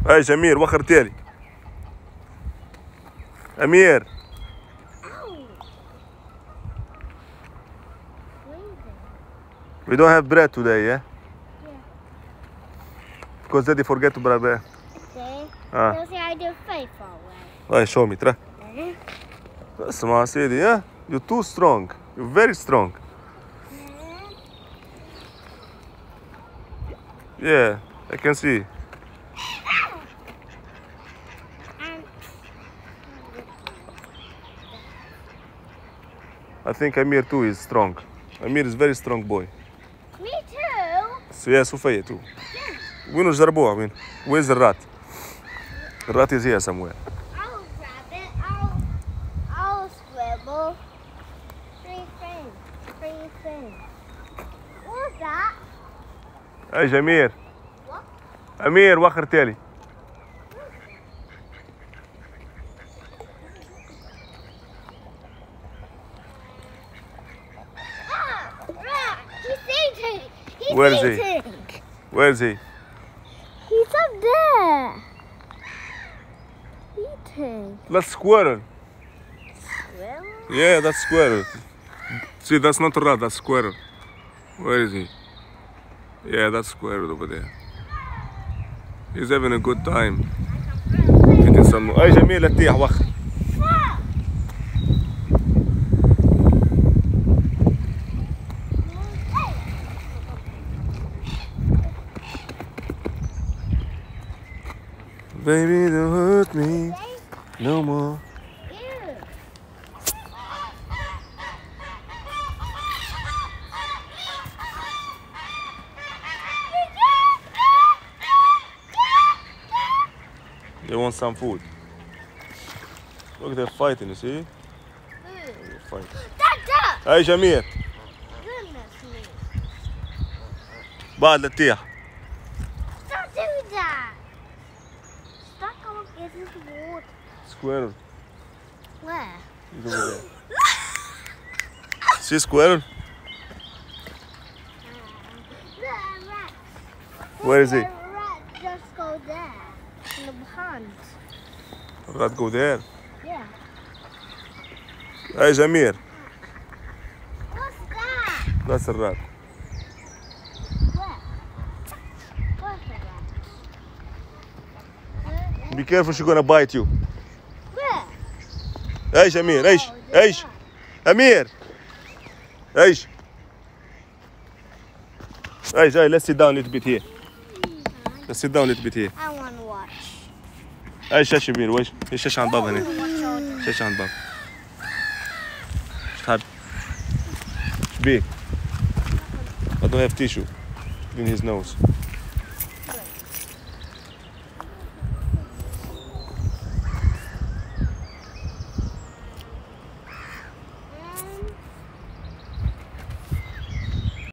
ايش امير وخر تالي. امير we don't have bread today, yeah? Because daddy forget to bring bread. Because I do faithful way. Hey, show me, try. اسمع سيدي, yeah? You're too strong. You're very strong. Yeah, I can see. I think Amir too is strong. Amir is very strong boy. Me too. Yeah, Sufaya too. وينو جربوها وين؟ Where's the rat? The rat is here somewhere. I'll grab it. I'll scribble. Three things. What's that? ايش امير؟ What? امير وخر تالي. Rat! He's eating! Where is he? eating! Where is he? He's up there! Eating. That's squirrel. Squirrel? Yeah, that's squirrel. See, that's not a rat, that's squirrel. Where is he? Yeah, that's squirrel over there. He's having a good time. Eating some. اي جميل لا تطيح وخر. Baby, don't hurt me no more. They want some food. Look, they're fighting, you see? They're fighting. Dad! Hey, Jamir. Goodness me. بعد لا تطيح. Don't do that! Stop going into the water. Squirrel. Where? He's over there. See squirrel? Rat. Where is he? The rat just go there. In the pond. Rat go there. Yeah. Hey, Jamir. What's that? That's a rat. Where? Where's the rat? Be careful, she's gonna bite you. Where? Hey, Jamir. Hey, hey. Amir. Hey. Hey, hey, let's sit down a little bit here. Let's sit down a little bit here. I want to watch. ايش يا شبير ويش؟ ايش عند بابا هنا؟ ايش عند بابا؟ ايش تحب؟ بيك. I don't have tissue in his nose.